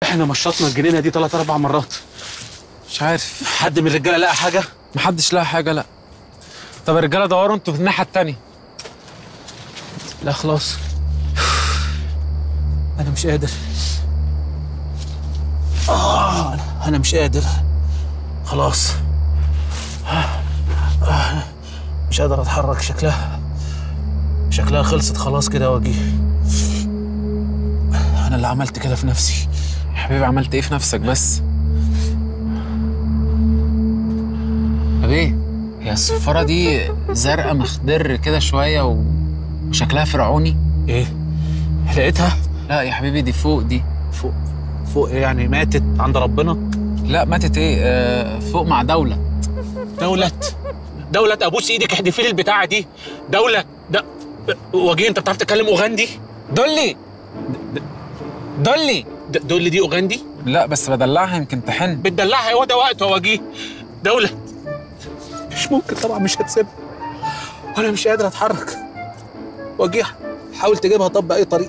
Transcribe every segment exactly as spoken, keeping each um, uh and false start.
احنا مشطنا الجنينه دي ثلاث اربع مرات. مش عارف. حد من الرجاله لقى حاجه؟ محدش لقى حاجه. لا. طب الرجاله دوروا انتوا في الناحيه التانيه. لا خلاص، انا مش قادر. اه انا مش قادر خلاص. مش قادر اتحرك. شكلها شكلها خلصت خلاص كده. وجيه انا اللي عملت كده في نفسي. يا حبيبي عملت ايه في نفسك بس؟ طب ايه؟ هي الصفاره دي زرقاء مخضر كده شويه وشكلها فرعوني. ايه لقيتها؟ لا يا حبيبي دي فوق. دي فوق فوق ايه يعني؟ ماتت عند ربنا؟ لا ماتت ايه؟ آه فوق مع دولة. دولة؟ دولة ابوس ايدك احدفي لي البتاعة دي. دولة ده وجيه انت بتعرف تتكلم اوغندي؟ دولي دولي دولي دي اوغندي؟ لا بس بدلعها يمكن تحن. بتدلعها؟ هو ده وقته يا وجيه. دولة مش ممكن طبعا، مش هتسيبها وانا مش قادر اتحرك. وجيه حاول تجيبها طب باي طريقة.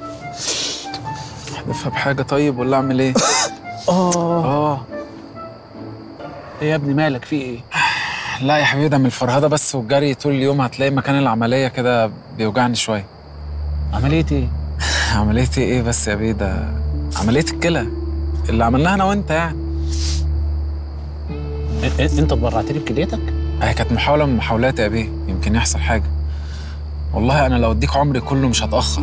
احذفها بحاجة طيب ولا اعمل ايه؟ اه اه ايه يا ابني مالك؟ في ايه؟ لا يا حبيبي ده من الفرهدة بس والجري طول اليوم. هتلاقي مكان العملية كده بيوجعني شوية. عملية ايه؟ عملية ايه بس يا بيه؟ ده عملية الكلى اللي عملناها انا وانت يعني. انت اتبرعت لي بكليتك؟ هي كانت محاولة من محاولاتي يا بيه، يمكن يحصل حاجة. والله انا لو اديك عمري كله مش هتأخر.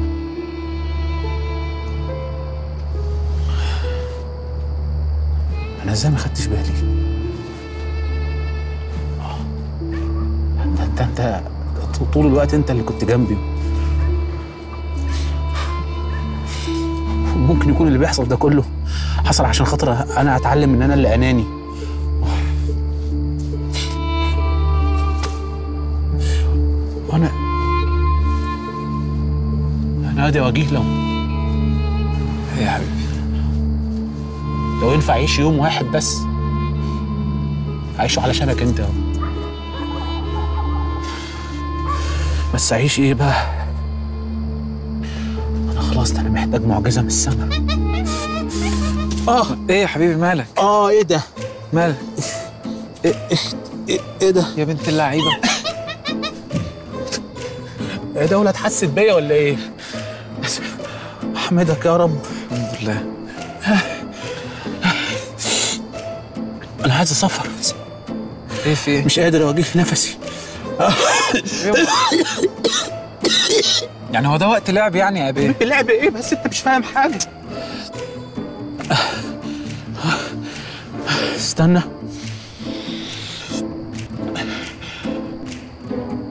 انا ازاي ما خدتش بالي؟ انت انت انت طول الوقت انت اللي كنت جنبي. ممكن يكون اللي بيحصل ده كله حصل عشان خاطر انا اتعلم ان انا اللي اناني. وانا انا ادي وجيه. لو يا حبيبي لو ينفع اعيش يوم واحد بس اعيشه علشانك انت. بس اعيش ايه بقى؟ انا خلاص انا محتاج معجزه من السما. اه ايه يا حبيبي مالك؟ اه ايه ده؟ مالك؟ ايه ايه ايه ده؟ يا بنت اللعيبه ايه ده؟ ولا حست بيا ولا ايه؟ احمدك يا رب. الحمد لله. انا عايز اسافر. ايه في ايه؟ مش قادر اواجه نفسي. يعني هو ده وقت لعب يعني يا بيه؟ لعب ايه بس؟ انت مش فاهم حاجه. استنى.